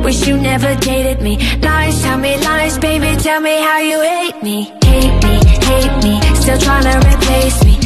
wish you never dated me. Lies, tell me lies, baby, tell me how you hate me. Hate me, still tryna replace me.